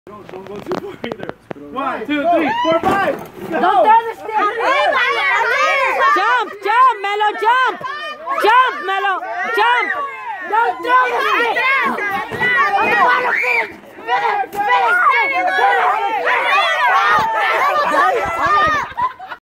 Don't go too far either. 1, 2, 3, 4, 5. Go. Don't throw the stick. Jump, jump, Melo, jump. Jump, Melo, jump. Don't throw the stick. I want to finish. Finish.